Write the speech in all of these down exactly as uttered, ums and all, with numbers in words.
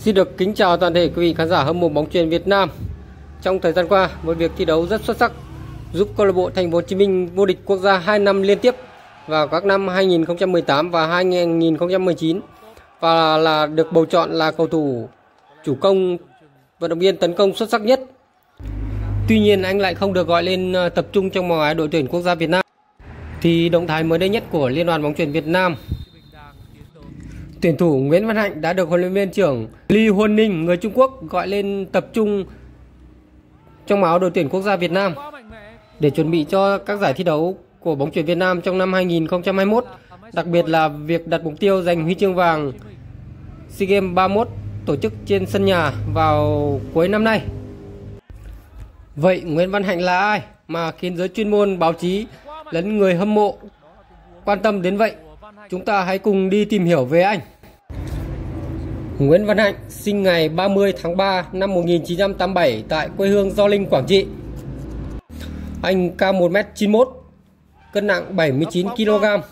Xin được kính chào toàn thể quý vị khán giả hâm mộ bóng chuyền Việt Nam. Trong thời gian qua, một việc thi đấu rất xuất sắc giúp câu lạc bộ Thành phố Hồ Chí Minh vô địch quốc gia hai năm liên tiếp vào các năm hai nghìn không trăm mười tám và hai nghìn không trăm mười chín, và là được bầu chọn là cầu thủ chủ công, vận động viên tấn công xuất sắc nhất. Tuy nhiên anh lại không được gọi lên tập trung trong màu áo đội tuyển quốc gia Việt Nam. Thì động thái mới đây nhất của Liên đoàn bóng chuyền Việt Nam, tuyển thủ Nguyễn Văn Hạnh đã được huấn luyện viên trưởng Lee Huân Ninh người Trung Quốc gọi lên tập trung trong áo đội tuyển quốc gia Việt Nam để chuẩn bị cho các giải thi đấu của bóng chuyền Việt Nam trong năm hai nghìn không trăm hai mươi mốt, đặc biệt là việc đặt mục tiêu giành huy chương vàng SEA Games ba mươi mốt tổ chức trên sân nhà vào cuối năm nay. Vậy Nguyễn Văn Hạnh là ai mà khiến giới chuyên môn, báo chí lẫn người hâm mộ quan tâm đến vậy? Chúng ta hãy cùng đi tìm hiểu về anh. Nguyễn Văn Hạnh sinh ngày ba mươi tháng ba năm một nghìn chín trăm tám mươi bảy tại quê hương Gio Linh, Quảng Trị. Anh cao một mét chín mươi mốt, cân nặng bảy mươi chín ki lô gam,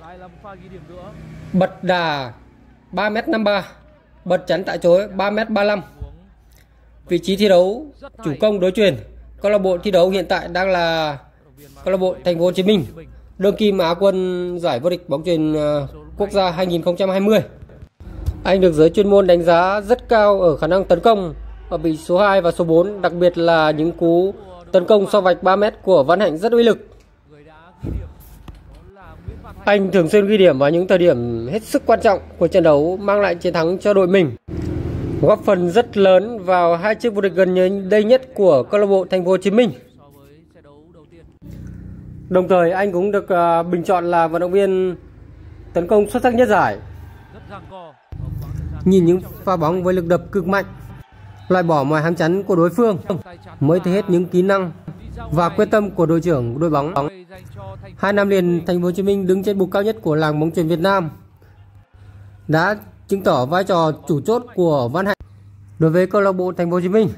bật đà ba mét năm mươi ba, bật chắn tại chối ba mét ba mươi lăm. Vị trí thi đấu chủ công đối chuyền. Câu lạc bộ thi đấu hiện tại đang là câu lạc bộ Thành phố Hồ Chí Minh, đương kim Á quân giải vô địch bóng chuyền quốc gia hai nghìn không trăm hai mươi. Anh được giới chuyên môn đánh giá rất cao ở khả năng tấn công ở vị số hai và số bốn, đặc biệt là những cú tấn công sau vạch ba mét của Văn Hạnh rất uy lực. Anh thường xuyên ghi điểm vào những thời điểm hết sức quan trọng của trận đấu, mang lại chiến thắng cho đội mình, góp phần rất lớn vào hai chiếc vô địch gần đây nhất của câu lạc bộ Thành phố Hồ Chí Minh. Đồng thời anh cũng được uh, bình chọn là vận động viên tấn công xuất sắc nhất giải. Nhìn những pha bóng với lực đập cực mạnh, loại bỏ mọi hàng chắn của đối phương, mới thấy hết những kỹ năng và quyết tâm của đội trưởng đội bóng. Hai năm liền Thành phố Hồ Chí Minh đứng trên bục cao nhất của làng bóng chuyền Việt Nam đã chứng tỏ vai trò chủ chốt của Văn Hạnh đối với câu lạc bộ Thành phố Hồ Chí Minh.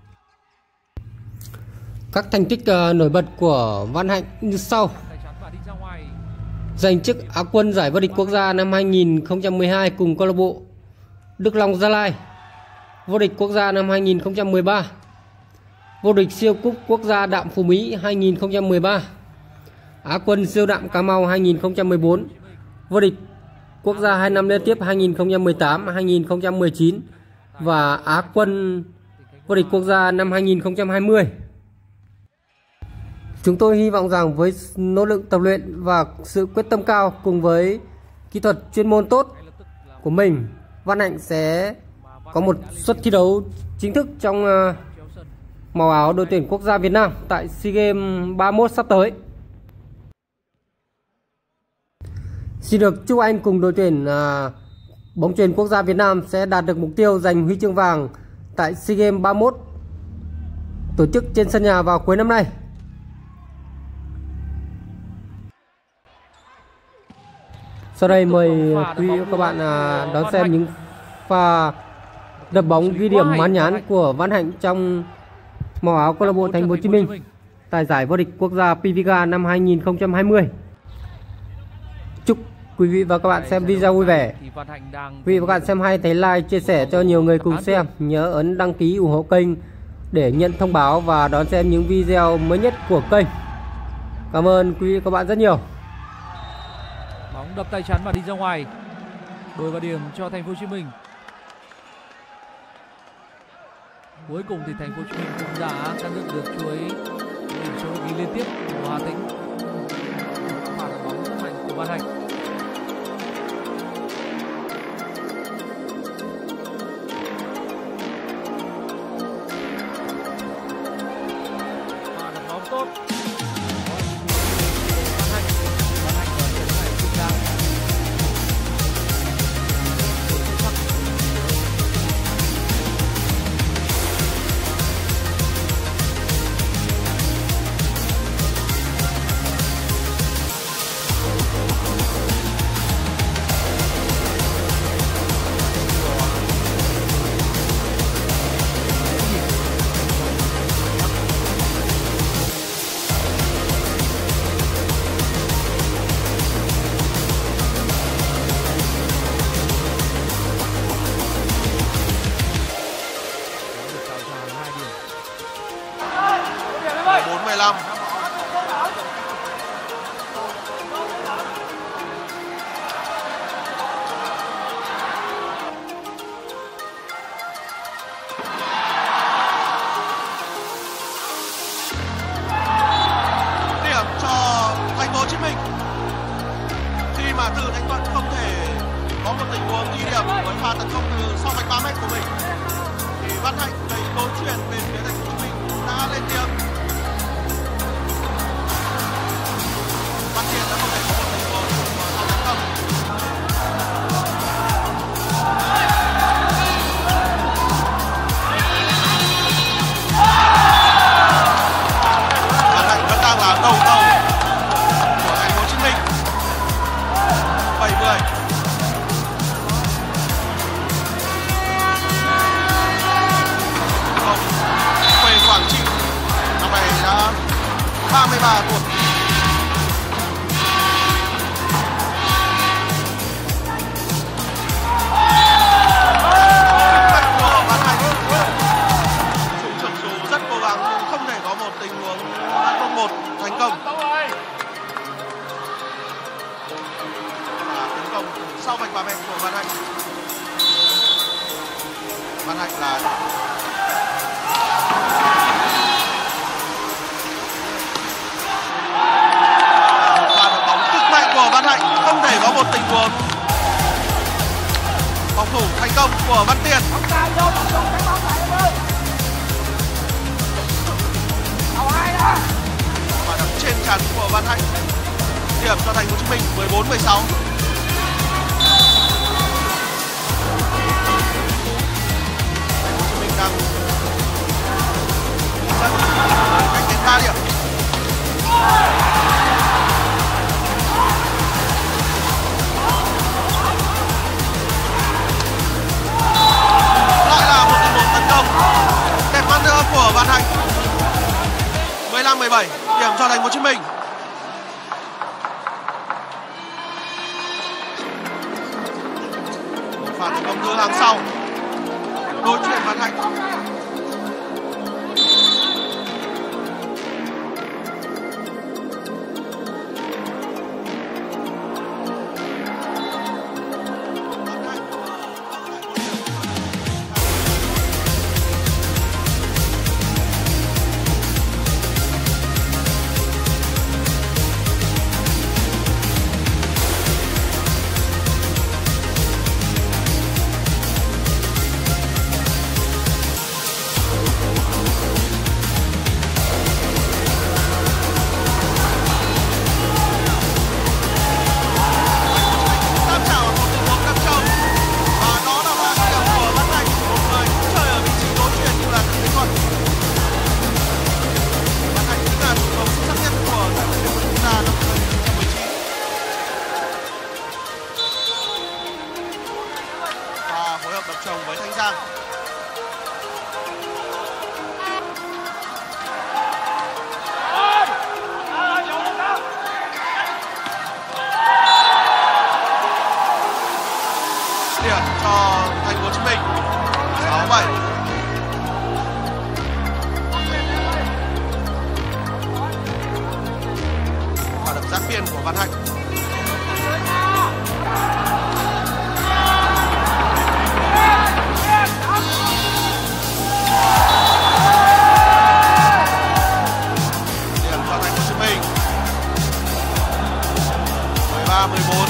Các thành tích uh, nổi bật của Văn Hạnh như sau: giành chức Á quân giải vô địch quốc gia năm hai nghìn không trăm mười hai cùng câu lạc bộ Đức Long Gia Lai, vô địch quốc gia năm hai nghìn không trăm mười ba, vô địch siêu cúp quốc gia đạm Phú Mỹ hai nghìn không trăm mười ba, Á quân siêu đạm Cà Mau hai nghìn không trăm mười bốn, vô địch quốc gia hai năm liên tiếp hai nghìn không trăm mười tám, hai nghìn không trăm mười chín và Á quân vô địch quốc gia năm hai nghìn không trăm hai mươi. Chúng tôi hy vọng rằng với nỗ lực tập luyện và sự quyết tâm cao cùng với kỹ thuật chuyên môn tốt của mình, Văn Hạnh sẽ có một suất thi đấu chính thức trong màu áo đội tuyển quốc gia Việt Nam tại SEA Games ba mươi mốt sắp tới. Xin được chúc anh cùng đội tuyển bóng chuyền quốc gia Việt Nam sẽ đạt được mục tiêu giành huy chương vàng tại SEA Games ba mươi mốt tổ chức trên sân nhà vào cuối năm nay. Sau đây mời quý vị và các bạn đón xem những pha đập bóng ghi điểm mãn nhãn của Văn Hạnh trong màu áo câu lạc bộ Thành phố Hồ Chí Minh tại giải vô địch quốc gia pê vê ca năm hai nghìn không trăm hai mươi. Chúc quý vị và các bạn xem video vui vẻ. Quý vị và các bạn xem hay thấy like, chia sẻ cho nhiều người cùng xem. Nhớ ấn đăng ký ủng hộ kênh để nhận thông báo và đón xem những video mới nhất của kênh. Cảm ơn quý vị và các bạn rất nhiều. Bóng đập tay chắn và đi ra ngoài, đổi vào điểm cho Thành phố Hồ Chí Minh. Cuối cùng thì Thành phố Hồ Chí Minh cũng đã cắt đứt được chuỗi điểm số ghi liên tiếp của Hà Tĩnh. Phản bóng rất mạnh của Văn Hạnh. Và đập bóng tốt. lăm. Điểm cho Thành phố Hồ Chí Minh. Khi mà Từ Thanh Thuận không thể có một tình huống ghi điểm với pha tấn công từ sau vạch ba mét của mình, thì Văn Hạnh lấy đối chuyển về phía Thành phố Hồ Chí Minh đã lên tiếng. Văn Thiện đã không thể có một tình huống sau tấn công. Văn Hạnh vẫn đang là đầu tàu của Thành phố Hồ Chí Minh. bảy mươi. Quê Quảng Trị, năm nay đã ba mươi ba tuổi. Trung chuẩn số rất cố gắng nhưng không thể có một tình huống hai không một thành công. Và tấn công sau vạch ba mét của Văn Hạnh. Văn Hạnh là Văn Hạnh, không thể có một tình huống phòng thủ thành công của Văn Tiền. Và đập trên chắn của Văn Hạnh. Điểm cho Thành phố Hồ Chí Minh mười bốn mười sáu. Thành phố Hồ Chí Minh đang dẫn cách đến ba điểm. Đẹp mắt nữa của Văn Hạnh. mười lăm mười bảy, điểm cho Thành phố Hồ Chí Minh. Một pha tấn công từ hàng sau. Đối chuyển Văn Hạnh. Chồng với Thanh Giang. Điểm cho Thành phố Hồ Chí Minh sáu bảy. Và đập giáp biên của Văn Hạnh. mười bốn.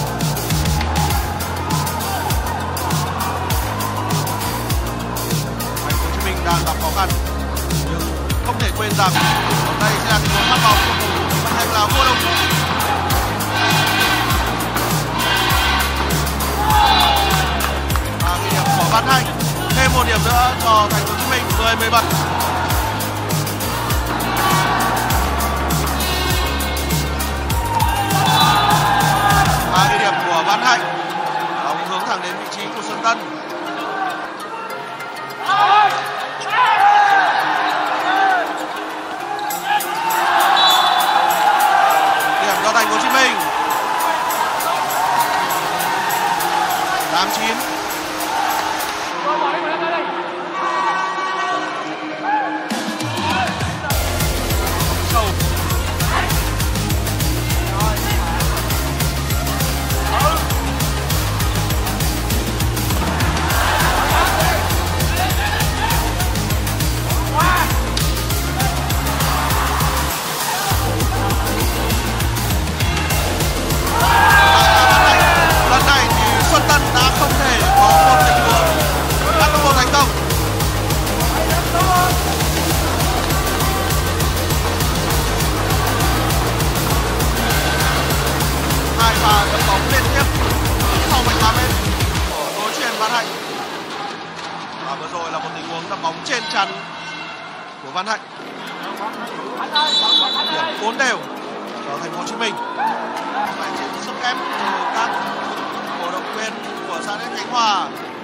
Thành phố Hồ Chí Minh đang gặp khó khăn nhưng không thể quên rằng đây sẽ là tình huống bắt bóng của Văn Hạnh là vô đồng. Và ghi điểm của Văn Hạnh, thêm một điểm nữa cho Thành phố Hồ Chí Minh mười mười bảy. Và ghi điểm của Văn Hạnh, bóng hướng thẳng đến vị trí của Xuân Tân. Điểm cho Thành phố Hồ Chí Minh tám chín. Và vừa rồi là một tình huống đập bóng trên chắn của Văn Hạnh. Điểm bốn đều cho Thành phố Hồ Chí Minh. Phải chịu sức ép từ các cổ động viên của Sa Đéc Khánh Hòa.